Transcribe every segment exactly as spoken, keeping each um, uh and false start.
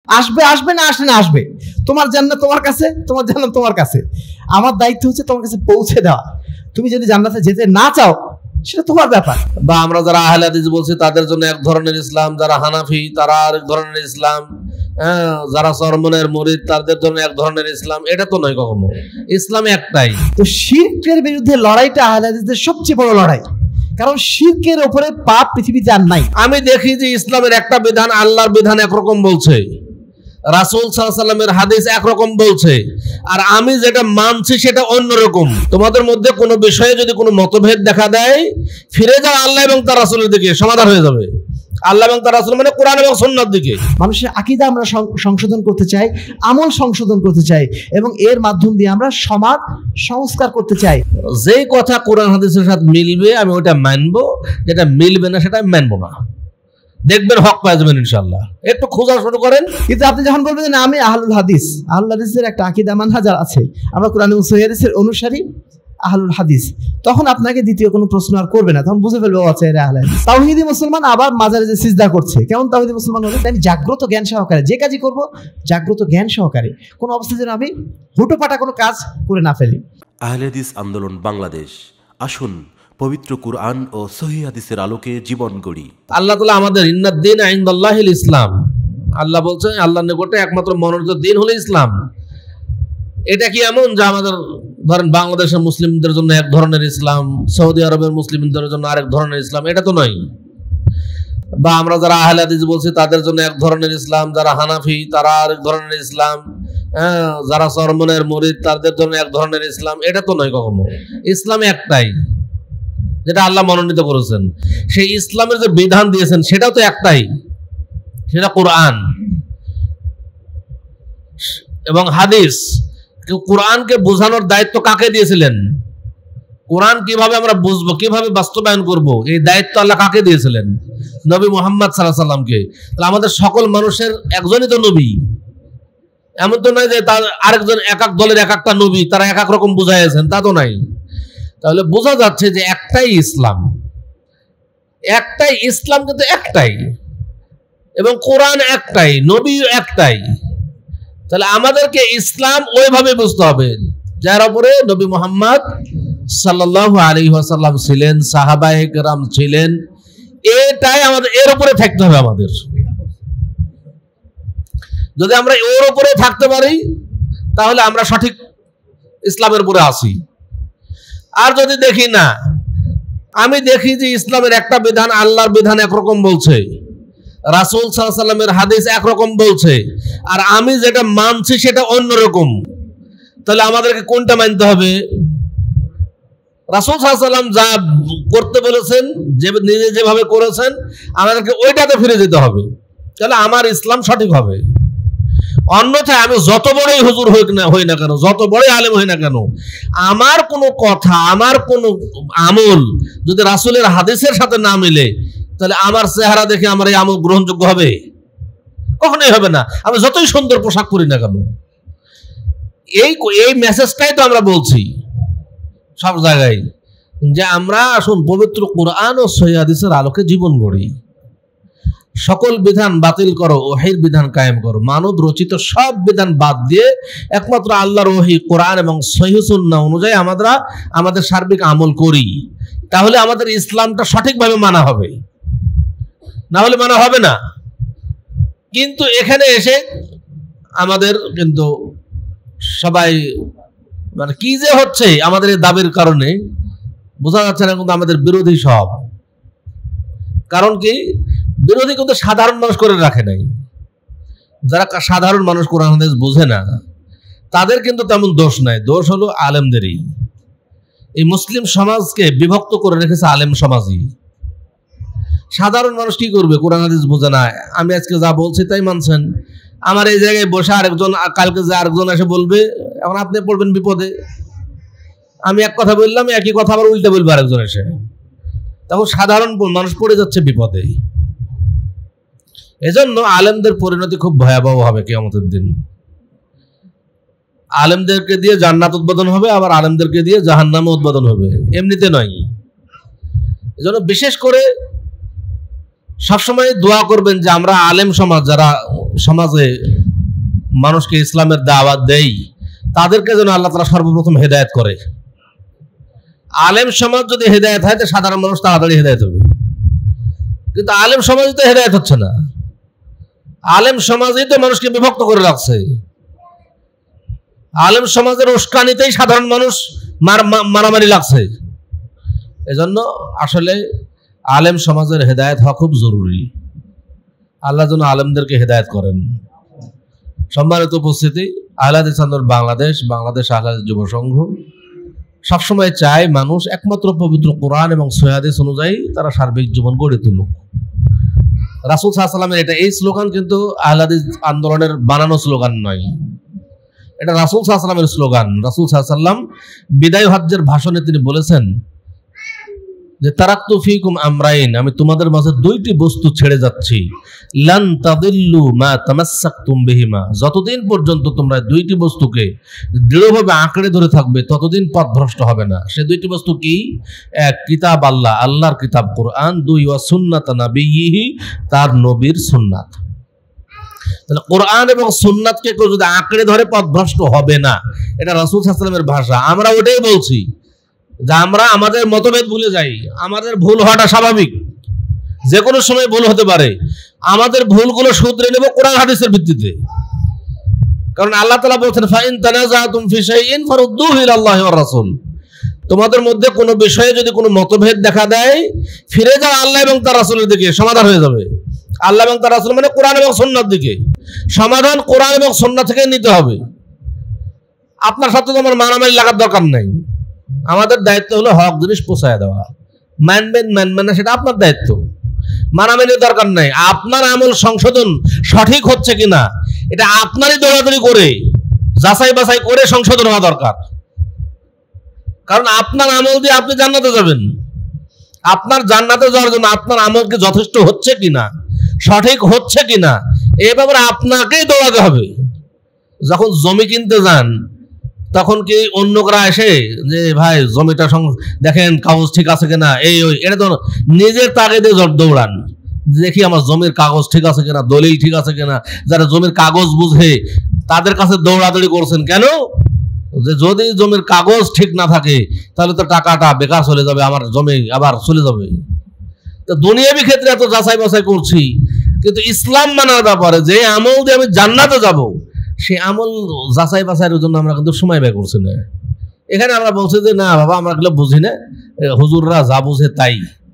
আসবে আসবে না আসলে না আসবে, তোমার জান্নাত তোমার কাছে, তোমার জান্নাত তোমার কাছে। আমার দায়িত্ব হচ্ছে তোমার কাছে পৌঁছে দেওয়া। তুমি যদি জান্নাতে যেতে না চাও সেটা তোমার ব্যাপার। বা আমরা যারা আহলে হাদিস বলছি তাদের জন্য এক ধরনের ইসলাম, যারা হানাফি তারা আরেক ধরনের ইসলাম, হ্যাঁ, যারা চরমনের মুরিদ তাদের জন্য এক ধরনের ইসলাম, এটা তো নয় কখনো। ইসলাম একটাই। তো শিরকের বিরুদ্ধে লড়াইটা আহলে হাদিসদের সবচেয়ে বড় লড়াই, কারণ শিরকের উপরে পাপ পৃথিবীতে আর নাই। আমি দেখি যে ইসলামের একটা বিধান আল্লাহর বিধান একরকম বলছে, রাসূল সাল্লাল্লাহু আলাইহি ওয়াসাল্লামের হাদিস একরকম বলছে, আর আমি যেটা মানছি সেটা অন্যরকম। তোমাদের মধ্যে কোনো বিষয়ে যদি কোনো মতভেদ দেখা দেয়, ফিরে যাও আল্লাহ এবং তার রাসূলের দিকে, সমাধান হয়ে যাবে। আল্লাহ এবং তার রাসূল মানে কোরআন এবং সুন্নাহর দিকে। মানুষের আকীদা আমরা সংশোধন করতে চাই, আমল সংশোধন করতে চাই, এবং এর মাধ্যম দিয়ে আমরা সমাজ সংস্কার করতে চাই। যেই কথা কোরআন হাদিসের সাথে মিলবে আমি ওটা মানবো, যেটা মিলবে না সেটা আমি মানবো না। দেখবেন হক পাওয়া যাবেন ইনশাআল্লাহ। একটু খোঁজা শুরু করেন। কিন্তু আপনি যখন বলবেন যে আমি আহলুল হাদিস, আহলুল হাদিসের একটা আকীদা মানহাজ আছে, আমরা কোরআন এবং সহিহ হাদিসের অনুসারী আহলুল হাদিস, তখন আপনাকে দ্বিতীয় কোনো প্রশ্ন আর করবে না, তখন বুঝে ফেলবে ও আচ্ছা এরা আহলে হাদিস। তাওহীদি মুসলমান আবার মাজারে যে সিজদা করছে, কেমন তাওহীদি মুসলমান হবে? আমি জাগ্রত জ্ঞান সহকারে যে কাজই করব, জাগ্রত জ্ঞান সহকারে, কোনো অবস্থায় যেন আমি হুটোপাটা কোনো কাজ করে না ফেলি। আহলে হাদিস আন্দোলন বাংলাদেশ, আসুন পবিত্র কুরআন ও সহিহ হাদিসের আলোকে জীবন গড়ি। আল্লাহ তাআলা আমাদের ইন্নাদ-দীন ইনদাল্লাহিল ইসলাম, আল্লাহ বলছেন আল্লাহর নিকটে একমাত্র মনোনীত দিন হলো ইসলাম। এটা কি এমন যে আমাদের ধরেন বাংলাদেশের মুসলিমদের জন্য এক ধরনের ইসলাম, সৌদি আরবের মুসলিমদের জন্য আরেক ধরনের ইসলাম, এটা তো নয়। বা আমরা যারা আহলে হাদিস বলছি তাদের জন্য এক ধরনের ইসলাম, যারা হানাফি তারা আরেক ধরনের ইসলাম, হ্যাঁ, যারা চরমনের মুরিদ তাদের জন্য এক ধরনের ইসলাম, এটা তো নয় কখনো। ইসলাম একটাই, যেটা আল্লাহ মনোনীত করেছেন। সেই ইসলামের যে বিধান দিয়েছেন সেটাও তো একটাই, সেটা কোরআন এবং হাদিস। কোরআনকে বোঝানোর দায়িত্ব কাকে দিয়েছিলেন? কোরআন কিভাবে আমরা বুঝবো, কিভাবে বাস্তবায়ন করব, এই দায়িত্ব আল্লাহ কাকে দিয়েছিলেন? নবী মুহাম্মদ সাল্লাল্লাহু আলাইহি ওয়াসাল্লামকে। তাহলে আমাদের সকল মানুষের একজনই তো নবী, এমন তো নয় যে তার আরেকজন এক এক দলের এক একটা নবী, তারা এক এক রকম বুঝাইছেন, তা তো নাই। তাহলে বোঝা যাচ্ছে যে একটাই ইসলাম, একটাই ইসলাম, কিন্তু একটাই, এবং কোরআন একটাই, নবী একটাই। তাহলে আমাদেরকে ইসলাম ওইভাবে বুঝতে হবে যার উপরে নবী মুহাম্মদ সাল্লাল্লাহু আলাইহি ওয়াসাল্লাম ছিলেন, সাহাবায়ে কেরাম ছিলেন, এটাই আমাদের, এর উপরে থাকতে হবে আমাদের। যদি আমরা ওর উপরে থাকতে পারি তাহলে আমরা সঠিক ইসলামের উপরে আসি। আর যদি দেখি না, আমি দেখি যে ইসলামের একটা বিধান আল্লাহর বিধান একরকম বলছে, রাসূল সাল্লাল্লাহু আলাইহি ওয়াসাল্লামের হাদিস একরকম বলছে, আর আমি যেটা মানছি সেটা অন্যরকম, তাহলে আমাদেরকে কোনটা মানতে হবে? রাসূল সাল্লাল্লাহু আলাইহি ওয়াসাল্লাম যা করতে বলেছেন, যে নিজে যেভাবে করেছেন, আমাদেরকে ওইটাতে ফিরে যেতে হবে, তাহলে আমার ইসলাম সঠিক হবে। অন্যথায় আমি যত বড়ই হুজুর হই না হই না কেন, যত বড়ই আলেম হই না কেন, আমার কোনো কথা, আমার কোনো আমল যদি রাসূলের হাদিসের সাথে না মিলে, তাহলে আমার চেহারা দেখে আমার এই আমল গ্রহণযোগ্য হবে? কখনোই হবে না। আমি যতই সুন্দর পোশাক পরি না কেন। এই এই মেসেজটাই তো আমরা বলছি সব জায়গায়, যে আমরা আসুন পবিত্র কুরআন ও সহিহ হাদিসের আলোকে জীবন গড়ি। সকল বিধান বাতিল করো, ওহীর বিধান কায়েম করো। মানব রচিত সব বিধান বাদ দিয়ে একমাত্র আল্লাহর ওহী, কোরআন এবং সহিহ সুন্নাহ অনুযায়ী আমরা আমাদের সার্বিক আমল করি, তাহলে আমাদের ইসলামটা সঠিকভাবে মানা হবে, না হলে মানা হবে না। কিন্তু এখানে এসে আমাদের কিন্তু সবাই মানে কি যে হচ্ছে আমাদের এই দাবির কারণে বোঝা যাচ্ছে না, কিন্তু আমাদের বিরোধী সব। কারণ কি, বিরোধী কিন্তু সাধারণ মানুষ করে রাখে নাই। যারা সাধারণ মানুষ কোরআন হাদিস বোঝে না তাদের কিন্তু তেমন দোষ নাই, দোষ হলো আলেমদেরই। এই মুসলিম সমাজকে বিভক্ত করে রেখেছে আলেম সমাজই। সাধারণ মানুষ কি করবে? কোরআন হাদিস বোঝে না, আমি আজকে যা বলছি তাই মানছেন। আমার এই জায়গায় বসে আরেকজন কালকে যে আরেকজন এসে বলবে, এখন আপনি পড়বেন বিপদে। আমি এক কথা বললাম, একই কথা আবার উল্টে বলবে আরেকজন এসে, তখন সাধারণ মানুষ পড়ে যাচ্ছে বিপদে। এজন্য আলেমদের পরিণতি খুব ভয়াবহ হবে কিয়ামতের দিন। আলেমদেরকে দিয়ে জান্নাত উদ্বোধন হবে, আবার আলেমদেরকে দিয়ে জাহান্নাম উদ্বোধন হবে, এমনিতে নয়। এজন্য বিশেষ করে সবসময় দোয়া করবেন যে আমরা আলেম সমাজ, যারা সমাজে মানুষকে ইসলামের দাওয়াত দেই, তাদেরকে যেন আল্লাহ তাআলা সর্বপ্রথম হেদায়েত করে। আলেম সমাজ যদি হেদায়েত হয়, সাধারণ মানুষ তাড়াতাড়ি হেদায়েত হবে, কিন্তু আলেম সমাজ তো হেদায়েত হচ্ছে না। আলেম সমাজই তো মানুষকে বিভক্ত করে রাখছে। আলেম সমাজের উস্কানিতেই সাধারণ মানুষ মারামারি লাগছে। এজন্য আসলে আলেম সমাজের হেদায়েত হওয়া খুব জরুরি। আল্লাহ যেন আলেমদেরকে হেদায়েত করেন। সম্মানিত উপস্থিতি, আহলে হাদিস আন্দোলন বাংলাদেশ, বাংলাদেশ আহলে হাদিস যুব সংঘ সবসময় চায় মানুষ একমাত্র পবিত্র কোরআন এবং সহিহ হাদিস অনুযায়ী তারা সার্বিক জীবন গড়ে তুলুক। রাসূল সাল্লাল্লাহু আলাইহি ওয়াসাল্লামের এটা এই স্লোগান কিন্তু আহলে হাদিস আন্দোলনের বানানো স্লোগান নয়, এটা রাসূল সাল্লাল্লাহু আলাইহি ওয়াসাল্লামের স্লোগান। রাসূল সাল্লাল্লাহু আলাইহি ওয়াসাল্লাম বিদায় হজ্জের ভাষণে তিনি বলেছেন যে তারাক্তু ফীকুম আমরাইন, আমি তোমাদের মাঝে দুইটি বস্তু ছেড়ে যাচ্ছি, লান তাদিল্লু মা তামাসসাকতুম বিহিমা, যতদিন পর্যন্ত তোমরা দুইটি বস্তুকে দৃঢ়ভাবে আঁকড়ে ধরে থাকবে ততদিন পথভ্রষ্ট হবে না। সে দুইটি বস্তু কি? এক, কিতাব আল্লাহ, আল্লাহর কিতাব কোরআন। দুই, ওয়া সুন্নাত নাবিয়্যিহি, তার নবীর সুন্নাত। তাহলে কোরআন এবং সুন্নাতকে কেউ যদি আঁকড়ে ধরে পথভ্রষ্ট হবে না, এটা রাসূল সাল্লাল্লাহু আলাইহি ওয়াসাল্লামের ভাষা। আমরা ওটাই বলছি যে আমরা আমাদের মতভেদ ভুলে যাই, আমাদের ভুল হওয়াটা স্বাভাবিক, যে কোনো সময় ভুল হতে পারে। আমাদের ভুলগুলো শুধরে নেব কোরআন হাদিসের ভিত্তিতে, কারণ আল্লাহ তাআলা বলেছেন ফাইন তানাজাতুম ফি শাইইন ফারুদ্দুহু ইলাল্লাহি ওয়ার রাসূল, তোমাদের মধ্যে কোনো বিষয়ে যদি কোনো মতভেদ দেখা দেয়, ফিরে যাও আল্লাহ এবং তার রাসূলের দিকে, সমাধান হয়ে যাবে। আল্লাহ এবং তার রাসূল মানে কোরআন এবং সুন্নাহর দিকে, সমাধান কোরআন এবং সুন্নাহ থেকে নিতে হবে। আপনার সাথে তোমার মারামারি লাগার দরকার নাই। আমাদের দায়িত্ব হলো হক জিনিস পৌঁছায় দেওয়া। মানবেন মানবেন না সেটা আপনার দায়িত্ব, মারামারির দরকার নাই। আপনার আমল সংশোধন সঠিক হচ্ছে কিনা এটা আপনারই দৌড়াদৌড়ি করে যাচাই বাছাই করে সংশোধন হওয়া দরকার, কারণ আপনার আমল দিয়ে আপনি জান্নাতে যাবেন। আপনার জান্নাতে যাওয়ার জন্য আপনার আমল কি যথেষ্ট হচ্ছে কিনা, সঠিক হচ্ছে কিনা, এই ব্যাপারে আপনাকেই দৌড়াতে হবে। যখন জমি কিনতে যান তখন কি অন্যরা এসে যে ভাই জমিটা দেখেন কাগজ ঠিক আছে কিনা, এই ওই, এটা তো নিজের তাগিদে দৌড়ান, দেখি আমার জমির কাগজ ঠিক আছে কিনা, দলিল ঠিক আছে কিনা। যারা জমির কাগজ বুঝে তাদের কাছে দৌড়াদৌড়ি করছেন কেন? যে যদি জমির কাগজ ঠিক না থাকে তাহলে তো টাকাটা বেকার চলে যাবে, আমার জমি আবার চলে যাবে। তো দুনিয়াবি ক্ষেত্রে এত যাচাই বাছাই করছি, কিন্তু ইসলাম মানার ব্যাপারে যে আমল দিয়ে আমি জান্নাতে যাব, সে আমল যাচাই বাছাইয়ের জন্য আমরা কিন্তু সময় ব্যয় করছি না। এখানে আমরা বলছি যে না বাবা আমরা এগুলো বুঝি না, হুজুররা যা বুঝে তাই।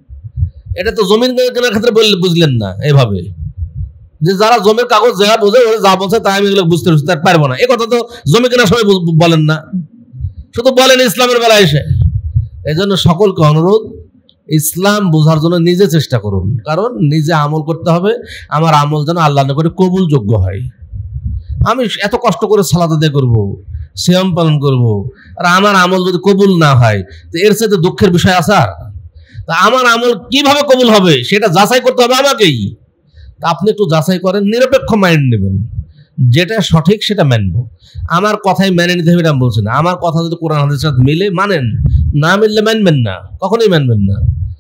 এটা তো জমির কেনার ক্ষেত্রে বুঝলেন না এভাবে, যে যারা জমির কাগজ যারা বোঝে ওরা যা বলছে তাই আমি এগুলো বুঝতে পারবো না, এই কথা তো জমি কেনার সময় বলেন না, শুধু বলেন ইসলামের বেলায় এসে। এই জন্য সকলকে অনুরোধ, ইসলাম বোঝার জন্য নিজে চেষ্টা করুন, কারণ নিজে আমল করতে হবে। আমার আমল যেন আল্লাহর নিকটে কবুলযোগ্য হয়। আমি এত কষ্ট করে সালাত আদায় করবো, সিয়াম পালন করবো, আর আমার আমল যদি কবুল না হয় তো এর সাথে দুঃখের বিষয় আছে? আর তা আমার আমল কিভাবে কবুল হবে সেটা যাচাই করতে হবে আমাকেই। তা আপনি একটু যাচাই করেন, নিরপেক্ষ মাইন্ড নেবেন, যেটা সঠিক সেটা মানবো। আমার কথাই মেনে নিতে হবে এটা আমি বলছি না। আমার কথা যদি কোরআন হাদিসের সাথে মিলে মানেন, না মিললে মানবেন না, কখনোই মানবেন না।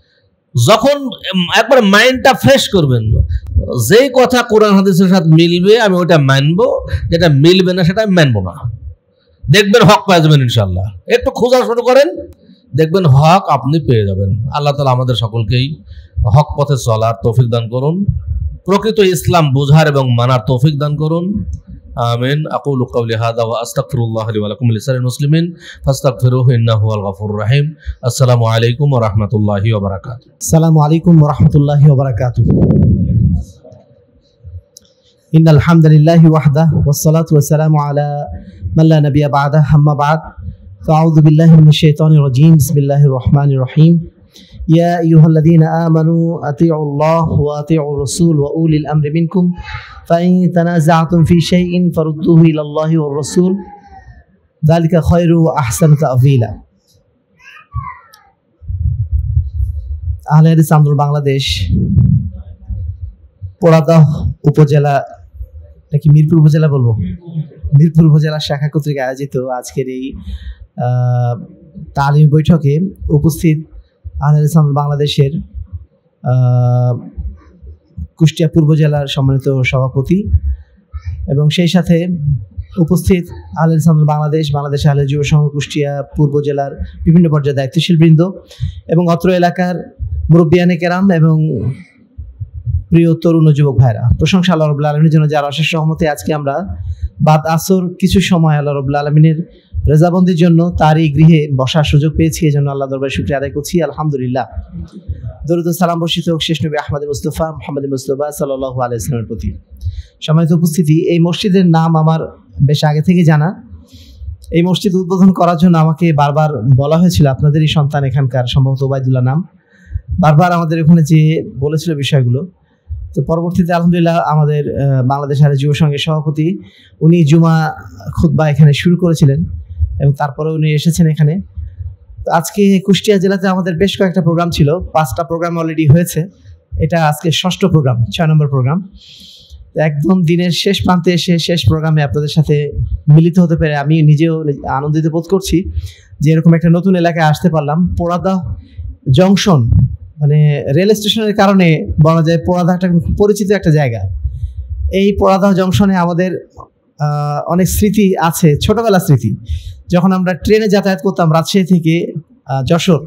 যখন একবার মাইন্ডটা ফ্রেশ করবেন, যেই কথা কোরআন হাদিসের সাথে মিলবে আমি ওটা মানবো, যেটা মিলবে না সেটা আমি মানবো না। দেখবেন হক পেয়ে যাবেন ইনশাল্লাহ। একটু খোঁজা শুরু করেন, দেখবেন হক আপনি পেয়ে যাবেন। আল্লাহ তাআলা আমাদের সকলকেই হক পথে চলার তৌফিক দান করুন, প্রকৃত ইসলাম বোঝার এবং মানার তৌফিক দান করুন। আমিন। আকুলু কাওলি হাযা ওয়া আস্তাগফিরুল্লাহ লি ওয়া লাকুম লিসারিল মুসলিমিন ফাস্তাগফিরুহু ইন্নাহু হুয়াল গফুরুর রহিম। আসসালামু আলাইকুম ওয়া রাহমাতুল্লাহি ওয়া বারাকাতুহু। আসসালামু আলাইকুম ওয়া রাহমাতুল্লাহি ওয়া বারাকাতুহু। ইন্নাল হামদুলিল্লাহি ওয়াহদাহু ওয়াস সালাতু ওয়াস সালামু আলা মান লা নাবিয়্যা বা'দাহু, আম্মা বা'দ। ফাআউযু বিল্লাহি মিনাশ শাইতানির রাজীম। বিসমিল্লাহির রহমানির রহিম। ইয়া আইয়ুহাল্লাযীনা আমানু আতিউল্লাহ ওয়া আতিউর রাসূল ওয়া উলিল আমরি মিনকুম ফাইন তানাযা'তুম ফি শাইইন ফারুদ্দুহু ইলাল্লাহি ওয়ার রাসূল যালিকা খায়রু ওয়া আহসানু তা'ওয়ীলা। আহলে হাদিস আন্দোলন বাংলাদেশ পোড়াদহ উপজেলা নাকি মিরপুর উপজেলা বলবো, মিরপুর উপজেলা শাখা কর্তৃক আয়োজিত আজকের এই তালিম বৈঠকে উপস্থিত আহলে হাদিস আন্দোলন বাংলাদেশের কুষ্টিয়া পূর্ব জেলার সম্মানিত সভাপতি এবং সেই সাথে উপস্থিত আহলে হাদিস আন্দোলন বাংলাদেশ, বাংলাদেশ আহলে যুব সংঘ কুষ্টিয়া পূর্ব জেলার বিভিন্ন পর্যায়ে দায়িত্বশীল বৃন্দ এবং অত্র এলাকার মুরব্বিয়ানে কেরাম এবং প্রিয় তরুণ ও যুবক ভাইরা, প্রশংসা আল্লাহ রাব্বুল আলামিনের জন্য, যার অশেষ রহমতে আজকে আমরা বাদ আসর কিছু সময় আল্লাহ রাব্বুল আলামিনের রেজাবন্দির জন্য তারই গৃহে বসার সুযোগ পেয়েছি। এই জন্য আল্লাহ দরবারে শুকরিয়া আদায় করছি, আলহামদুলিল্লাহ। দরুদ ও সালাম বর্ষিত হোক শেষ নবী আহমদ মুস্তফা মুহাম্মদ মুস্তফা সাল্লাল্লাহু আলাইহি ওয়াসাল্লামের প্রতি। সম্মানিত উপস্থিতি, এই মসজিদের নাম আমার বেশ আগে থেকে জানা। এই মসজিদ উদ্বোধন করার জন্য আমাকে বারবার বলা হয়েছিল, আপনাদেরই সন্তান এখানকার সম্ভবত ওবায়দুল্লাহ নাম, বারবার আমাদের ওখানে যে বলেছিল বিষয়গুলো। তো পরবর্তীতে আলহামদুলিল্লাহ আমাদের বাংলাদেশ আহলে যুব সংঘের সভাপতি উনি জুমা খুতবা এখানে শুরু করেছিলেন এবং তারপরে উনি এসেছেন এখানে। তো আজকে কুষ্টিয়া জেলাতে আমাদের বেশ কয়েকটা প্রোগ্রাম ছিল, পাঁচটা প্রোগ্রাম অলরেডি হয়েছে, এটা আজকে ষষ্ঠ প্রোগ্রাম, ছয় নম্বর প্রোগ্রাম। একদম দিনের শেষ প্রান্তে এসে শেষ প্রোগ্রামে আপনাদের সাথে মিলিত হতে পেরে আমি নিজেও আনন্দিত বোধ করছি যে এরকম একটা নতুন এলাকায় আসতে পারলাম। পোড়াদা জংশন মানে রেল স্টেশনের কারণে বলা যায় পোড়াদাটা পরিচিত একটা জায়গা। এই পোড়াদা জংশনে আমাদের অনেক স্মৃতি আছে, ছোটবেলার স্মৃতি। যখন আমরা ট্রেনে যাতায়াত করতাম রাজশাহী থেকে যশোর,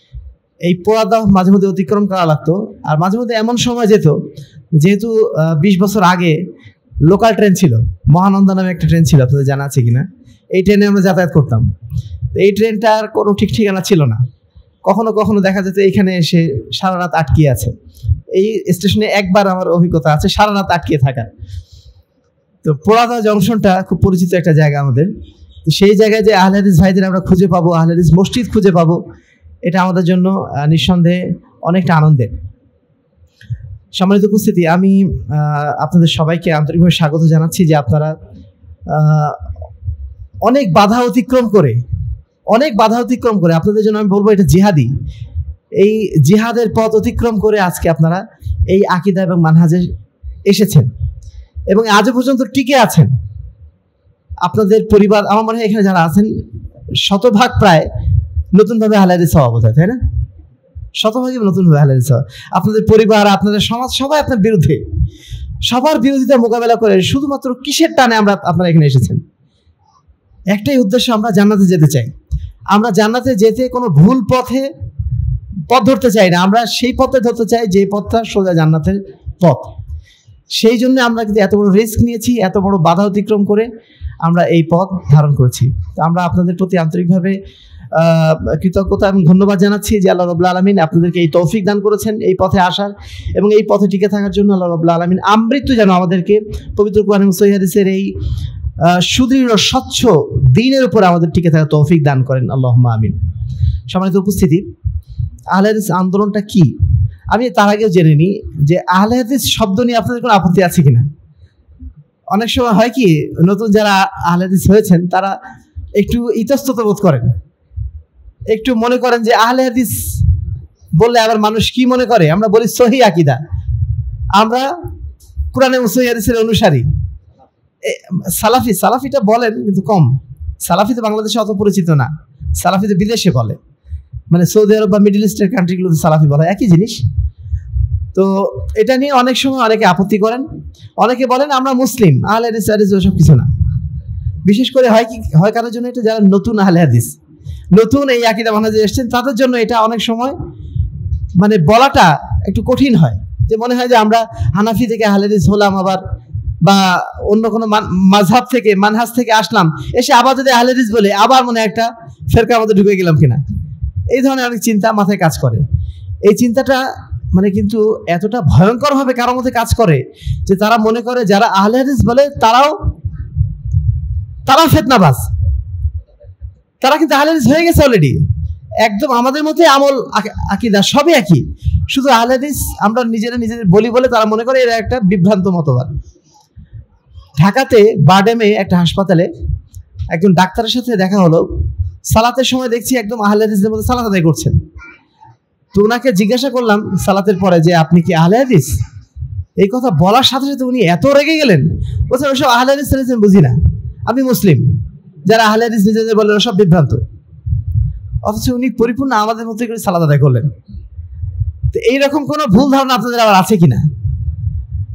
এই পোড়াদা মাঝে মধ্যে অতিক্রম করা লাগতো। আর মাঝে মধ্যে এমন সময় যেত, যেহেতু বিশ বছর আগে লোকাল ট্রেন ছিল, মহানন্দা নামে একটা ট্রেন ছিল, আপনাদের জানা আছে কিনা, এই ট্রেনে আমরা যাতায়াত করতাম। এই ট্রেনটার কোনো ঠিক ঠিকানা ছিল না, কখনো কখনো দেখা যেত এইখানে এসে সারা রাত আটকিয়ে আছে। এই স্টেশনে একবার আমার অভিজ্ঞতা আছে সারা রাত আটকিয়ে থাকা। তো পোড়াদা জংশনটা খুব পরিচিত একটা জায়গা আমাদের। তো সেই জায়গায় যে আহলে হাদিস ভাইদের আমরা খুঁজে পাবো, আহলে হাদিস মসজিদ খুঁজে পাবো, এটা আমাদের জন্য নিঃসন্দেহে অনেকটা আনন্দের। সম্মানিত উপস্থিতি, আমি আপনাদের সবাইকে আন্তরিকভাবে স্বাগত জানাচ্ছি যে আপনারা অনেক বাধা অতিক্রম করে অনেক বাধা অতিক্রম করে আপনাদের জন্য আমি বলবো এটা জিহাদি, এই জিহাদের পথ অতিক্রম করে আজকে আপনারা এই আকীদা এবং মানহাজে এসেছেন এবং আজও পর্যন্ত টিকে আছেন। আপনাদের পরিবার, আমার মনে হয় এখানে যারা আছেন শতভাগ প্রায় নতুনভাবে আহলে হাদিস হওয়া বোধ হয়, তাই না? শতভাগই নতুনভাবে আহলে হাদিস হওয়া। আপনাদের পরিবার, আপনাদের সমাজ সবাই আপনার বিরুদ্ধে, সবার বিরোধিতা মোকাবেলা করে শুধুমাত্র কিসের টানে আমরা আপনারা এখানে এসেছেন? একটাই উদ্দেশ্য, আমরা জান্নাতে যেতে চাই। আমরা জান্নাতে যেতে কোনো ভুল পথে পথ ধরতে চাই না, আমরা সেই পথে ধরতে চাই যে পথটা সোজা জান্নাতের পথ। সেই জন্য আমরা কিন্তু এত বড় রিস্ক নিয়েছি, এত বড় বাধা অতিক্রম করে আমরা এই পথ ধারণ করেছি। তো আমরা আপনাদের প্রতি আন্তরিকভাবে কৃতজ্ঞতা এবং ধন্যবাদ জানাচ্ছি যে আল্লাহ রাব্বুল আলামিন আপনাদেরকে এই তৌফিক দান করেছেন এই পথে আসার এবং এই পথে টিকে থাকার জন্য। আল্লাহ রাব্বুল আলামিন আমৃত্যু যেন আমাদেরকে পবিত্র কোরআন এবং সহিহ হাদিসের এই সুদৃঢ় স্বচ্ছ দ্বীনের উপর আমাদের টিকে থাকার তৌফিক দান করেন, আল্লাহুম্মা আমিন। সম্মানিত উপস্থিতি, আহলে হাদিস আন্দোলনটা কি আমি তার আগেও জেনে নিই যে আহলে হাদিস শব্দ নিয়ে আপনাদের কোনো আপত্তি আছে কিনা। অনেক সময় হয় কি, নতুন যারা আহলে হাদিস হয়েছেন তারা একটু ইতস্তত বোধ করেন, একটু মনে করেন যে আহলে হাদিস বললে আবার মানুষ কি মনে করে। আমরা বলি সহিহ আকীদা, আমরা কোরআন এবং সহিহ হাদিসের অনুসারী। সালাফি সালাফিটা বলেন কিন্তু কম, সালাফি তো বাংলাদেশে অত পরিচিত না, সালাফি তো বিদেশে বলে, মানে সৌদি আরব বা মিডল ইস্টের কান্ট্রিগুলোতে সালাফি বলা একই জিনিস। তো এটা নিয়ে অনেক সময় অনেকে আপত্তি করেন, অনেকে বলেন আমরা মুসলিম, আহলে হাদিস হাদিস ওসব কিছু না। বিশেষ করে হয় কি হয় কারোর জন্য এটা যারা নতুন আহলে হাদিস, নতুন এই আকীদা মানহাজে এসেছেন, তাদের জন্য এটা অনেক সময় মানে বলাটা একটু কঠিন হয়, যে মনে হয় যে আমরা হানাফি থেকে আহলে হাদিস হলাম আবার, বা অন্য কোনো মাযহাব থেকে মানহাজ থেকে আসলাম, এসে আবার যদি আহলে হাদিস বলে আবার মনে একটা ফেরকার মধ্যে ঢুকে গেলাম কিনা, এই ধরনের অনেক চিন্তা মাথায় কাজ করে। এই চিন্তাটা মানে কিন্তু এতটা ভয়ঙ্করভাবে কারোর মধ্যে কাজ করে যে তারা মনে করে যারা আহলে হাদিস বলে তারাও তারা ফিতনাবাজ, তারা কিন্তু আহলে হাদিস হয়ে গেছে অলরেডি। একদম আমাদের মধ্যে আমল আকীদা সবই একই, শুধু আহলে হাদিস আমরা নিজেরা নিজেদের বলি বলে তারা মনে করে এরা একটা বিভ্রান্ত মতবাদ। ঢাকাতে বারডেমে একটা হাসপাতালে একজন ডাক্তারের সাথে দেখা হলো, সালাতের সময় দেখছি একদম আহলে হাদিসদের মধ্যে সালাত আদায় করছেন। তো ওনাকে জিজ্ঞাসা করলাম সালাতের পরে যে আপনি কি আহলে হাদিস? এই কথা বলার সাথে সাথে উনি এত রেগে গেলেন, বলছেন ওসব আহলে হাদিস বুঝি না, আমি মুসলিম, যারা আহলে হাদিস নিজেদের বলে ওরা সব বিভ্রান্ত। অথচ উনি পরিপূর্ণ আমাদের মধ্যে করে সালাত আদায় করলেন। তো এইরকম কোনো ভুল ধারণা আপনাদের আবার আছে কিনা?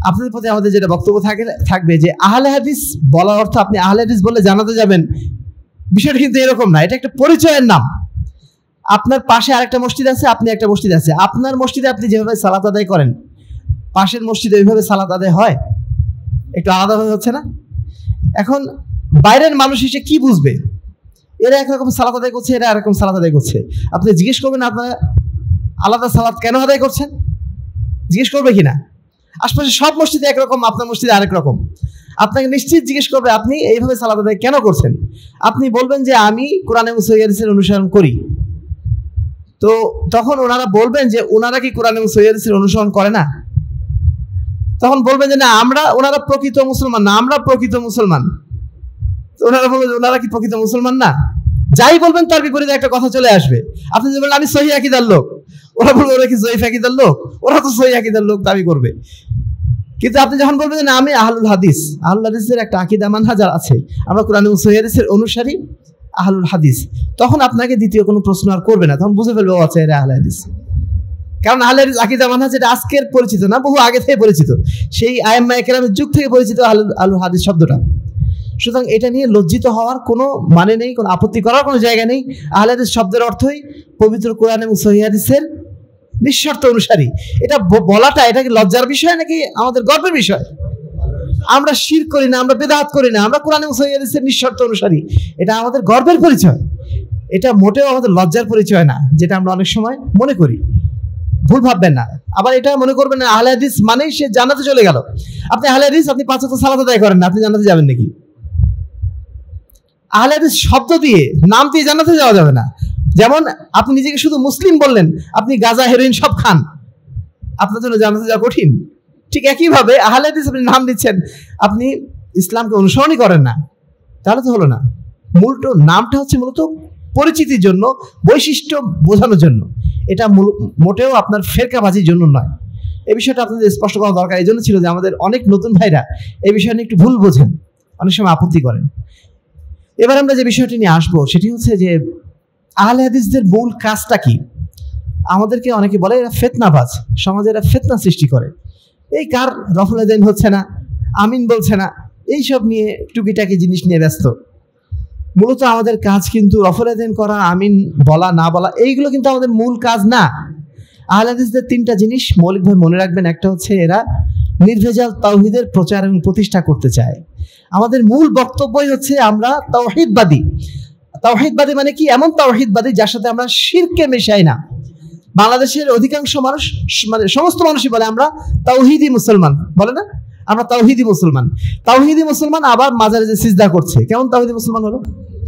আপনাদের প্রতি আমাদের যেটা বক্তব্য থাকে থাকবে যে আহলে হাদিস বলার অর্থ আপনি আহলে হাদিস বললে জানাতে যাবেন, বিষয়টা কিন্তু এরকম না। এটা একটা পরিচয়ের নাম। আপনার পাশে আরেকটা মসজিদ আছে, আপনি একটা মসজিদ আছে, আপনার মসজিদে আপনি যেভাবে সালাত আদায় করেন পাশের মসজিদে ওইভাবে সালাত আদায় হয়? একটু আলাদাভাবে হচ্ছে না? এখন বাইরের মানুষ এসে কি বুঝবে? এরা একরকম সালাত আদায় করছে, এরা এরকম সালাত আদায় করছে। আপনি জিজ্ঞেস করবেন আপনারা আলাদা সালাত কেন আদায় করছেন? জিজ্ঞেস করবে কিনা? আশপাশে সব মসজিদে একরকম, আপনার মসজিদে আরেক রকম। আপনাকে নিশ্চিত জিজ্ঞেস করবে আপনি এইভাবে সালাত আদায় কেন করছেন? আপনি বলবেন যে আমি কোরআন এবং সহিহ হাদিসের অনুসরণ করি। তো তখন ওনারা বলবেন যে ওনারা কি কোরআন এবং সহিহ হাদিসের অনুসরণ করে না? তখন বলবেন যে না, আমরা ওনারা প্রকৃত মুসলমান না, আমরা প্রকৃত মুসলমান। ওনারা বলবেন ওনারা কি প্রকৃত মুসলমান না? যাই বলবেন তার বিপরীতে একটা কথা চলে আসবে। আপনি যদি বলেন আমি সহিহ আকীদার লোক, ওরা বলবে ওরা কি জয়ীফ আকীদার লোক? ওরা তো সহিহ আকীদার লোক দাবি করবে। কিন্তু আপনি যখন বলবেন না আমি আহলুল হাদিস, আহলুল হাদিসের একটা আকীদা মানহাজ আছে, আমরা কোরআন এবং সহিহ হাদিসের অনুসারী আহলুল হাদিস, তখন আপনাকে দ্বিতীয় কোনো প্রশ্ন আর করবে না। তখন বুঝে ফেলবে ও আচ্ছা এরা আহলে হাদিস। কারণ আহলে হাদিস আকীদা মানহাজ এটা আজকের পরিচিত না, বহু আগে থেকে পরিচিত। সেই আইম্মায়ে কেরামের যুগ থেকে পরিচিত আহলুল হাদিস শব্দটা। সুতরাং এটা নিয়ে লজ্জিত হওয়ার কোনো মানে নেই, কোনো আপত্তি করার কোনো জায়গা নেই। আহলে হাদিস শব্দের অর্থই পবিত্র কোরআন এবং সহিহ হাদিসের নিঃশর্ত অনুসারী। এটা বলাটা এটা কি লজ্জার বিষয় নাকি আমাদের গর্বের বিষয়? আমরা শিরক করি না, আমরা বিদআত করি না, আমরা কোরআন এবং সহিহ হাদিসের নিঃশর্ত অনুসারী। এটা আমাদের গর্বের পরিচয়, এটা মোটেও আমাদের লজ্জার পরিচয় না, যেটা আমরা অনেক সময় মনে করি। ভুল ভাববেন না। আবার এটা মনে করবেন না আহলে হাদিস মানেই সে জান্নাতে চলে গেল। আপনি আহলে হাদিস, আপনি পাঁচ ওয়াক্ত সালাত আদায় করেন না, আপনি জান্নাতে যাবেন নাকি? আহলে হাদিস শব্দ দিয়ে, নাম দিয়ে জান্নাতে যাওয়া যাবে না। যেমন আপনি নিজেকে শুধু মুসলিম বললেন, আপনি গাঁজা হেরোইন সব খান, আপনার জন্য জান্নাতে যাওয়া কঠিন। ঠিক একইভাবে আহলে হাদিস আপনি নাম দিচ্ছেন, আপনি ইসলামকে অনুসরণই করেন না, তাহলে তো হলো না। মূলত নামটা হচ্ছে মূলত পরিচিতির জন্য, বৈশিষ্ট্য বোঝানোর জন্য। এটা মোটেও আপনার ফেরকাবাজির জন্য নয়। এই বিষয়টা আপনাদের স্পষ্ট করা দরকার। এই জন্য ছিল যে আমাদের অনেক নতুন ভাইরা এই বিষয় নিয়ে একটু ভুল বোঝেন, অনেক সময় আপত্তি করেন। এবার আমরা যে বিষয়টি নিয়ে আসবো সেটি হচ্ছে যে আহলে হাদিসদের মূল কাজটা কি। আমাদেরকে অনেকে বলে এরা ফিতনাবাজ, সমাজে এরা ফিতনা সৃষ্টি করে। এই কার রফুল আদাইন হচ্ছে না, আমিন বলছে না, এইসব নিয়ে টুকিটাকি জিনিস নিয়ে ব্যস্ত। মূলত আমাদের কাজ কিন্তু রফুল আদাইন করা, আমিন বলা না বলা, এইগুলো কিন্তু আমাদের মূল কাজ না। আহলে হাদিসদের তিনটা জিনিস মৌলিকভাবে মনে রাখবেন। একটা হচ্ছে এরা নির্ভেজাল তাওহীদের প্রচার এবং প্রতিষ্ঠা করতে চায়। আমাদের মূল বক্তব্যই হচ্ছে আমরা তাওহীদবাদী। তাওহীদবাদী মানে কি? এমন তাওহীদবাদী যার সাথে আমরা শিরকে মেশাই না। বাংলাদেশের অধিকাংশ মানুষ, মানে সমস্ত মানুষই বলে আমরা তাওহীদি মুসলমান, বলে না? আমরা তাওহীদি মুসলমান। তাওহীদি মুসলমান আবার মাজারে যে সিজদা করছে, কেমন তাওহীদি মুসলমান হলো?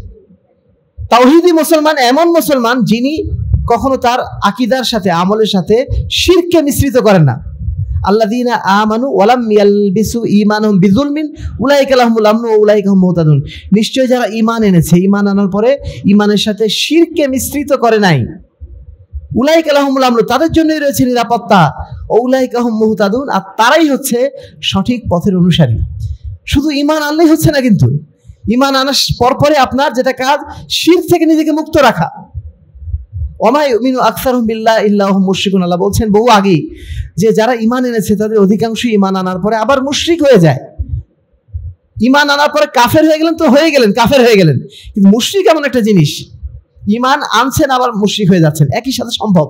তাওহীদি মুসলমান এমন মুসলমান যিনি কখনো তার আকীদার সাথে, আমলের সাথে শিরকে মিশ্রিত করেন না। আল্লাযীনা আমানু ওয়া লাম ইয়ালবিসু ঈমানাহুম বিযুলমিন উলাইকা লাহুমুল আমনু ওয়া উলাইকা হুম মুহতাদুন। নিশ্চয় যারা ঈমান এনেছে, ঈমান আনার পরে ঈমানের সাথে শিরকে মিশ্রিত করে নাই, উলাইকা লাহুমুল আমনু, তাদের জন্যই রয়েছে নিরাপত্তা, ও উলাইকা হুম মুহতাদুন, আর তারাই হচ্ছে সঠিক পথের অনুসারী। শুধু ঈমান আনলেই হচ্ছে না, কিন্তু ঈমান আনার পরপরে আপনার যেটা কাজ, শিরক থেকে নিজেকে মুক্ত রাখা। ওমা ইউমিনু আকসারুহুম বিল্লাহি ইল্লা হুম মুশরিকুন। আল্লাহ বলছেন বহু আগেই যে যারা ঈমান এনেছে তাদের অধিকাংশই ঈমান আনার পরে আবার মুশরিক হয়ে যায়। ঈমান আনার পরে কাফের হয়ে গেলেন তো হয়ে গেলেন, কাফের হয়ে গেলেন, কিন্তু মুশরিক এমন একটা জিনিস, ঈমান আনছেন আবার মুশরিক হয়ে যাচ্ছেন, একই সাথে সম্ভব।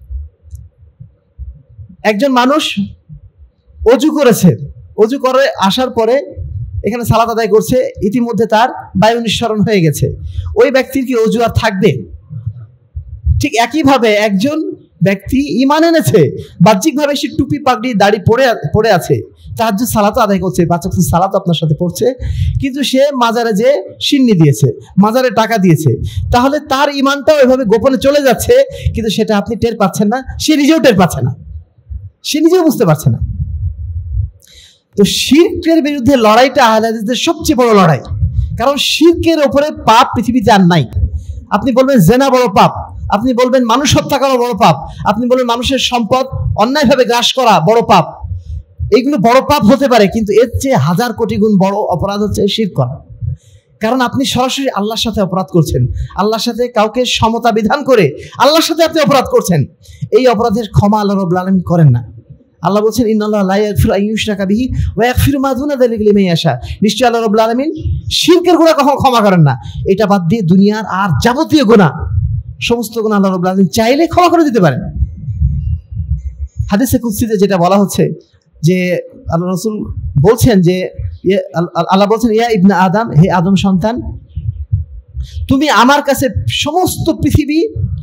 একজন মানুষ অজু করেছে, অজু করে আসার পরে এখানে সালাত আদায় করছে, ইতিমধ্যে তার বায়ু নিঃসরণ হয়ে গেছে, ওই ব্যক্তির কি অজু আর থাকবে? ঠিক একইভাবে একজন ব্যক্তি ঈমান এনেছে, বাহ্যিকভাবে সে টুপি পাগড়ি দাড়ি পরে পড়ে আছে, তাহাজ্জুদ সালাত আদায় করছে, পাঁচ ওয়াক্ত সালাত আপনার সাথে পড়ছে, কিন্তু সে মাজারে যে সিন্নি দিয়েছে, মাজারে টাকা দিয়েছে, তাহলে তার ঈমানটাও এভাবে গোপনে চলে যাচ্ছে, কিন্তু সেটা আপনি টের পাচ্ছেন না, সে নিজেও টের পাচ্ছে না, সে নিজেও বুঝতে পারছে না। তো শিরকের বিরুদ্ধে লড়াইটা আহলে হাদিসদের সবচেয়ে বড় লড়াই, কারণ শিরকের ওপরে পাপ পৃথিবীতে আর নাই। আপনি বলবেন জেনা বড় পাপ, আপনি বলবেন মানুষ হত্যা করা বড় পাপ, আপনি বলবেন মানুষের সম্পদ অন্যায়ভাবে গ্রাস করা বড় পাপ, এইগুলো বড় পাপ হতে পারে, কিন্তু এর চেয়ে হাজার কোটি গুণ বড় অপরাধ হচ্ছে শিরক করা। কারণ আপনি সরাসরি আল্লাহর সাথে অপরাধ করছেন, আল্লাহর সাথে কাউকে সমতা বিধান করে আল্লাহর সাথে আপনি অপরাধ করছেন। এই অপরাধের ক্ষমা আল্লাহ রাব্বুল আলামিন করেন না। আল্লাহ বলছেন ইন্নাল্লাহা লা ইয়াগফিরু আন ইউশরাকা বিহি ওয়া ইয়াগফিরু মা দুনা যালিকা লিমান ইয়াশা। নিশ্চয়ই আল্লাহ রাব্বুল আলামিন শিরকের গুনাহ কখনো ক্ষমা করেন না। এটা বাদ দিয়ে দুনিয়ার আর যাবতীয় গুনাহ, সমস্ত গুনাহ আল্লাহ রাব্বুল আলামিন চাইলে ক্ষমা করে দিতে পারেন। হাদিসে কুদসিতে যেটা বলা হচ্ছে যে আল্লাহ রাসূল বলছেন যে আল্লাহ বলছেন ইয়া ইবনে আদম, হে আদম সন্তান, তুমি আমার কাছে সমস্ত পৃথিবী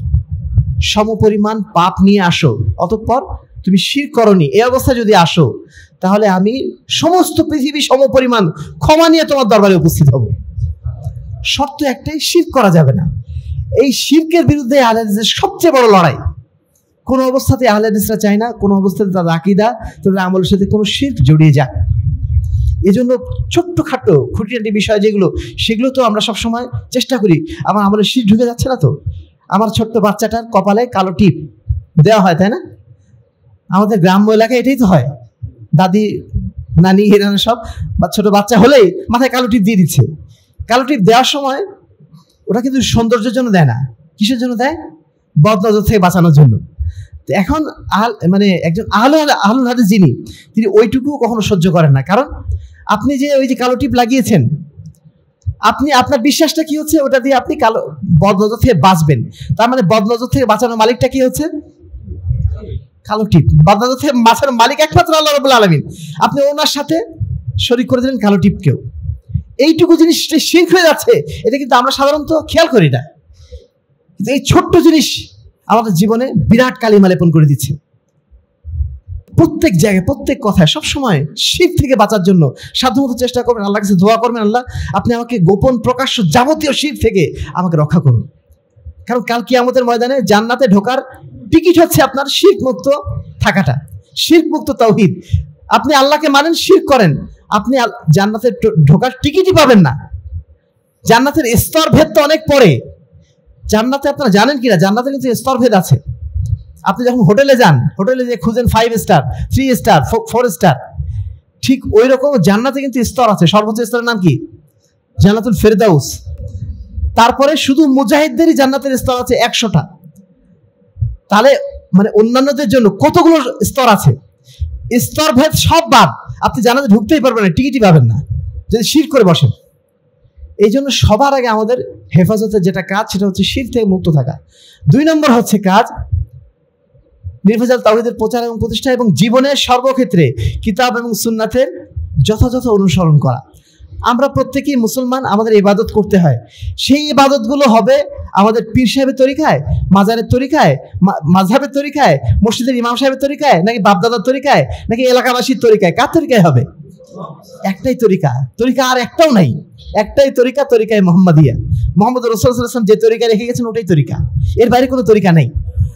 সমপরিমাণ পাপ নিয়ে আসো, অতঃপর তুমি শিরক করনি, এই অবস্থায় যদি আসো তাহলে আমি সমস্ত পৃথিবী সমপরিমাণ ক্ষমা নিয়ে তোমার দরবারে উপস্থিত হব। শর্ত একটাই, শিরক করা যাবে না। এই শিরকের বিরুদ্ধে আহলে হাদিসের সবচেয়ে বড় লড়াই। কোনো অবস্থাতে আহলে হাদিসরা চায় না কোনো অবস্থাতে তাদের আকীদা, তাদের আমলের সাথে কোনো শিরক জড়িয়ে যাক। এই জন্য ছোট্ট খাটো খুঁটিনাটি বিষয় যেগুলো, সেগুলো তো আমরা সবসময় চেষ্টা করি। আমার আমলের শিরক ঢুকে যাচ্ছে না তো? আমার ছোট্ট বাচ্চাটার কপালে কালো টিপ দেওয়া হয়, তাই না? আমাদের গ্রাম্য এলাকায় এটাই তো হয়। দাদি, নানি, এরা সব বা ছোট বাচ্চা হলেই মাথায় কালো টিপ দিয়ে দিচ্ছে। কালো টিপ দেওয়ার সময় ওটা কিন্তু সৌন্দর্যের জন্য দেয় না, কিসের জন্য দেয়? বদনজর থেকে বাঁচানোর জন্য। এখন আহল মানে একজন আহলে আহলুল হাদিস যিনি, তিনি ওইটুকু কখনো সহ্য করেন না। কারণ আপনি যে ওই যে কালো টিপ লাগিয়েছেন, আপনি আপনার বিশ্বাসটা কি হচ্ছে? ওটা দিয়ে আপনি কালো বদনজর থেকে বাঁচবেন। তার মানে বদনজর থেকে বাঁচানোর মালিকটা কি হচ্ছে? কালো টিপ। বদনজর থেকে বাঁচানোর মালিক একমাত্র আল্লাহ রাব্বুল আলামিন। আপনি ওনার সাথে শরীক করে দিলেন কালো টিপকেও। এইটুকু জিনিস শিরক হয়ে যাচ্ছে, এটা কিন্তু আমরা সাধারণত খেয়াল করি না। কিন্তু এই ছোট্ট জিনিস আমাদের জীবনে বিরাট কালিমা লেপন করে দিচ্ছে। প্রত্যেক জায়গায় প্রত্যেক কথায় সবসময় শিরক থেকে বাঁচার জন্য সাধ্যমতো চেষ্টা করবেন, আল্লাহর কাছে দোয়া করবেন, আল্লাহ আপনি আমাকে গোপন প্রকাশ্য যাবতীয় শিরক থেকে আমাকে রক্ষা করুন। কারণ কাল কিয়ামতের ময়দানে জান্নাতে ঢোকার টিকিট হচ্ছে আপনার শিরক মুক্ত থাকাটা, শিরক মুক্ত তাওহীদ। আপনি আল্লাহকে মানেন, শিরক করেন, আপনি জান্নাতে ঢোকার টিকিটই পাবেন না। জান্নাতের স্তর ভেদ তো অনেক পরে। জান্নাতে আপনারা জানেন কিনা, জান্নাতে কিন্তু স্তর ভেদ আছে। আপনি যখন হোটেলে যান, হোটেলে যে খুঁজেন five star, three star, four star, ঠিক ওই রকম জান্নাতে কিন্তু স্তর আছে। সর্বোচ্চ স্তরের নাম কি? জান্নাতুল ফেরদাউস। তারপরে শুধু মুজাহিদদেরই জান্নাতের স্তর আছে একশোটা। তাহলে মানে অন্যান্যদের জন্য কতগুলো স্তর আছে? স্তর ভেদ সব বাদ, আপনি জান্নাতে ঢুকতেই পারবেন না, টিকিটই পাবেন না যদি শিরক করে বসেন। এই জন্য সবার আগে আমাদের হেফাজতের যেটা কাজ, সেটা হচ্ছে শিরক থেকে মুক্ত থাকা। দুই নম্বর হচ্ছে কাজ নির্ভেজাল তাওহীদের প্রচার এবং প্রতিষ্ঠা এবং জীবনের সর্বক্ষেত্রে কিতাব এবং সুন্নাতের যথাযথ অনুসরণ করা। আমরা প্রত্যেকেই মুসলমান, আমাদের ইবাদত করতে হয়। সেই ইবাদতগুলো হবে আমাদের পীর সাহেবের তরিকায়, মাজারের তরিকায়, মাযহাবের তরিকায়, মসজিদের ইমাম সাহেবের তরিকায়, নাকি বাপদাদার তরিকায়, নাকি এলাকাবাসীর তরিকায়? কার তরিকায় হবে? একটাই তরিকা, তরিকা আর একটাও নাই, একটাই তরিকা, তরিকায় মুহাম্মাদিয়া। মুহাম্মদ রাসূলুল্লাহ সাল্লাল্লাহু আলাইহি ওয়াসাল্লাম যে তরিকা রেখে গেছেন ওটাই তরিকা, এর বাইরে কোনো তরিকা নেই।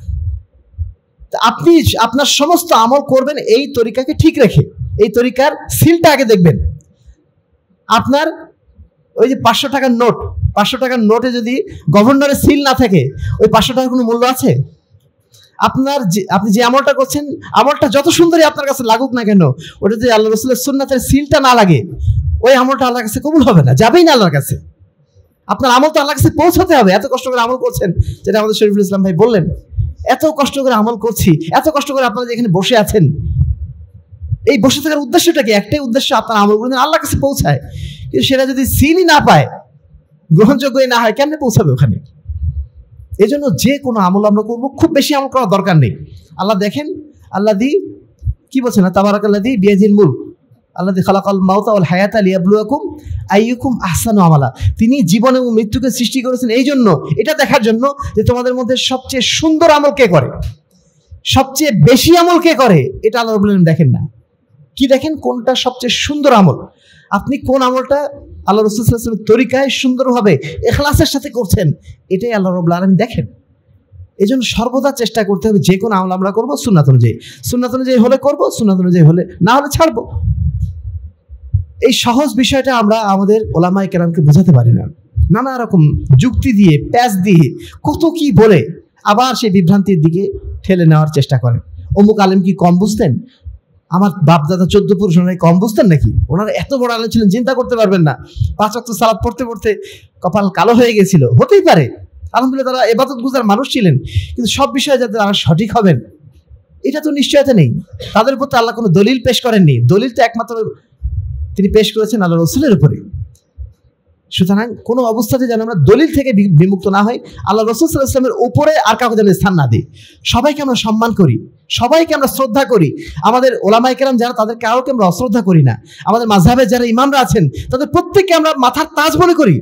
আপনি আপনার সমস্ত আমল করবেন এই তরিকাকে ঠিক রেখে, এই তরিকার সিলটা আগে দেখবেন। আপনার ওই যে পাঁচশো টাকার নোট, পাঁচশো টাকার নোটে যদি গভর্নরের সিল না থাকে, ওই পাঁচশো টাকার কোনো মূল্য আছে? আপনার যে আপনি যে আমলটা করছেন, আমলটা যত সুন্দরই আপনার কাছে লাগুক না কেন, ওটা যদি আল্লাহ রাসূলের সুন্নাতের সিলটা না লাগে, ওই আমলটা আল্লাহর কাছে কবুল হবে না, যাবেই না আল্লাহর কাছে। আপনার আমল তো আল্লাহর কাছে পৌঁছাতে হবে। এত কষ্ট করে আমল করছেন, যেটা আমাদের শরীফুল ইসলাম ভাই বললেন, এত কষ্ট করে আমল করছি, এত কষ্ট করে আপনারা এখানে বসে আছেন, এই বসে থাকার উদ্দেশ্যটা কি? একটাই উদ্দেশ্য, আপনার আমলগুলো আল্লাহর কাছে পৌঁছায়। কিন্তু সেটা যদি সিলই না পায়, গ্রহণযোগ্যই না হয়, কেমনে পৌঁছাবে ওখানে? এই জন্য যে কোনো আমল আমরা করবো, খুব বেশি আমল করার দরকার নেই। আল্লাহ দেখেন, আল্লাহ দি কি বলছেন? তাবারাকাল্লাযী বিয়াদিহিল মুলক আল্লাযী খালাকাল মাউতা ওয়াল হায়াতা লিয়াবলুয়াকুম আইয়ুকুম আহসানু আমালা। তিনি জীবন এবং মৃত্যুকে সৃষ্টি করেছেন এই জন্য, এটা দেখার জন্য যে তোমাদের মধ্যে সবচেয়ে সুন্দর আমল কে করে, সবচেয়ে বেশি আমল কে করে। এটা আল্লাহ রাব্বুল আলামিন দেখেন না, কি দেখেন? কোনটা সবচেয়ে সুন্দর আমল, আপনি কোন আমলটা আল্লাহ রাসূল সাল্লাল্লাহু আলাইহি ওয়াসাল্লামের তরিকায় সুন্দরভাবে ইখলাসের সাথে করছেন, এটাই আল্লাহ রাব্বুল আলামিন দেখেন। এই জন্য সর্বদা চেষ্টা করতে হবে যে কোনো আমল আমরা করবো সুন্নাত অনুযায়ী, সুন্নাত অনুযায়ী হলে করবো, সুন্নাত অনুযায়ী হলে না হলে ছাড়বো। এই সহজ বিষয়টা আমরা আমাদের ওলামায়ে কেরামকে বোঝাতে পারি না, নানা রকম যুক্তি দিয়ে, প্যাচ দিয়ে, কত কি বলে আবার সেই বিভ্রান্তির দিকে ঠেলে নেওয়ার চেষ্টা করেন। অমুক আলেম কি কম বুঝতেন? আমার বাপ দাদা চোদ্দ পুরুষ ওনারা কম বুঝতেন নাকি? ওনারা এত বড় আলেম ছিলেন, চিন্তা করতে পারবেন না। পাঁচ ওয়াক্ত সালাত পড়তে পড়তে কপাল কালো হয়ে গেছিল, হতেই পারে। আলহামদুলিল্লাহ তারা ইবাদত গুজার মানুষ ছিলেন, কিন্তু সব বিষয়ে যাতে তারা সঠিক হবেন, এটা তো নিশ্চয়তা নেই। তাদের উপর তো আল্লাহ কোনো দলিল পেশ করেননি, দলিল তো একমাত্র তিনি পেশ করেছেন আল্লাহ রসুলের উপরে। সুতরাং কোনো অবস্থাতে যেন আমরা দলিল থেকে বিমুক্ত না হই, আল্লাহ রসুল সাল্লাল্লাহু আলাইহি ওয়াসাল্লামের উপরে আর কাউকে যেন স্থান না দিই। সবাইকে আমরা সম্মান করি, সবাইকে আমরা শ্রদ্ধা করি। আমাদের ওলামায়ে কেরাম যারা, তাদের কাউকে আমরা অশ্রদ্ধা করি না। আমাদের মাযহাবের যারা ইমামরা আছেন, তাদের প্রত্যেককে আমরা মাথার তাজ মনে করি,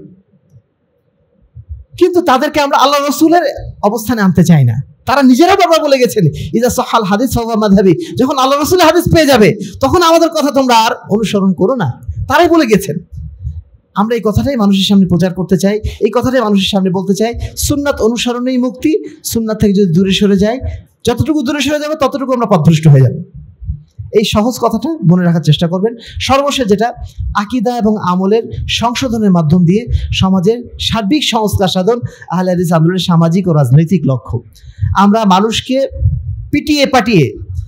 কিন্তু তাদেরকে আমরা আল্লাহ রসুলের অবস্থানে আনতে চাই না। তারা নিজেরা বারবার বলে গেছেন, ইজা সাহাল হাদিস ফাহুয়া মাযহাবি, যখন আল্লাহ রসুলের হাদিস পেয়ে যাবে তখন আমাদের কথা তোমরা আর অনুসরণ করো না, তারাই বলে গেছেন। আমরা এই কথাটাই মানুষের সামনে প্রচার করতে চাই, এই কথাটাই মানুষের সামনে বলতে চাই। সুন্নাত অনুসরণেই মুক্তি, সুন্নাত থেকে যদি দূরে সরে যায়, যতটুকু দূরে সরে যাবে ততটুকু আমরা পথভ্রষ্ট হয়ে যাব। এই সহজ কথাটা মনে রাখার চেষ্টা করবেন। সর্বশেষ যেটা, আকীদা এবং আমলের সংশোধনের মাধ্যম দিয়ে সমাজের সার্বিক সংস্কার সাধন আহলে হাদিস আন্দোলনের সামাজিক ও রাজনৈতিক লক্ষ্য। আমরা মানুষকে পিটিয়ে পাটিয়ে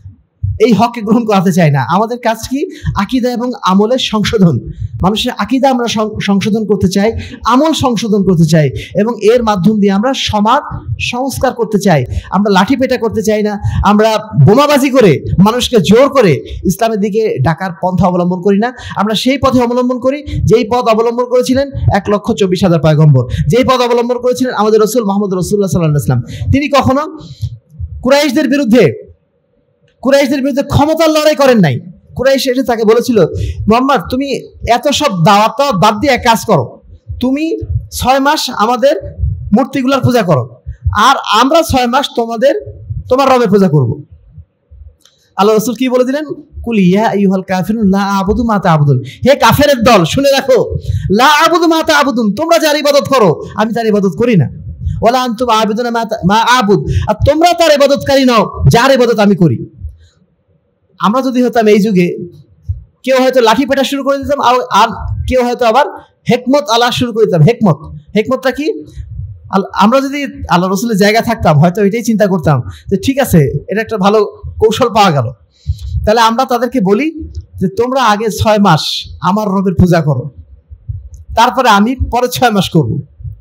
এই হককে গ্রহণ করাতে চাই না। আমাদের কাজ কি? আকীদা এবং আমলের সংশোধন। মানুষের আকীদা আমরা সংশোধন করতে চাই, আমল সংশোধন করতে চাই, এবং এর মাধ্যম দিয়ে আমরা সমাজ সংস্কার করতে চাই। আমরা লাঠি পেটা করতে চাই না, আমরা বোমাবাজি করে মানুষকে জোর করে ইসলামের দিকে ডাকার পন্থা অবলম্বন করি না। আমরা সেই পথে অবলম্বন করি যেই পথ অবলম্বন করেছিলেন এক লক্ষ চব্বিশ হাজার পয়গম্বর, যেই পথ অবলম্বন করেছিলেন আমাদের রসুল মোহাম্মদ রাসূলুল্লাহ সাল্লাল্লাহু আলাইহি ওয়াসাল্লাম। তিনি কখনো কুরাইশদের বিরুদ্ধে কুরাইশদের বিরুদ্ধে ক্ষমতার লড়াই করেন নাই। কুরাইশ এসে তাকে বলেছিল, মুহাম্মদ তুমি এত সব দাওয়াত বাদ দিয়ে এক কাজ করো, তুমি ছয় মাস আমাদের মূর্তিগুলার পূজা করো, আর আমরা ছয় মাস তোমাদের তোমার রবের পূজা করব। আল্লাহ রাসূল কি বলে দিলেন? কুল ইয়া আইয়ুহাল কাফিরুন লা আ'বুদু মা তা'বুদুন, হে কাফেরের দল শুনে রাখো, লা আ'বুদু মা তা'বুদুন, তোমরা যার ইবাদত করো আমি তার ইবাদত করি না। ওয়ালা আনতুম আ'বিদুনা মা আ'বুদ, আর তোমরা তার ইবাদতকারী নও যার ইবাদত আমি করি। আমরা যদি হতাম এই যুগে, কেউ হয়তো লাঠি পেটা শুরু করে দিতাম, আর কেউ হয়তো আবার হেকমত আলা শুরু করে দিতাম। হেকমত হেকমতটা কি? আমরা যদি আল্লাহ রসুলের জায়গা থাকতাম হয়তো এটাই চিন্তা করতাম যে ঠিক আছে, এটা একটা ভালো কৌশল পাওয়া গেল। তাহলে আমরা তাদেরকে বলি যে তোমরা আগে ছয় মাস আমার রবের পূজা করো, তারপরে আমি পরে ছয় মাস করব।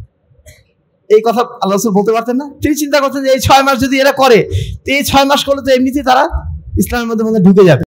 এই কথা আল্লাহ রসুল বলতে পারতেন না? তিনি চিন্তা করতেন যে এই ছয় মাস যদি এরা করে, তো এই ছয় মাস করলে তো এমনিতেই তারা ইসলামের মধ্যে মধ্যে ঢুকে যাবে।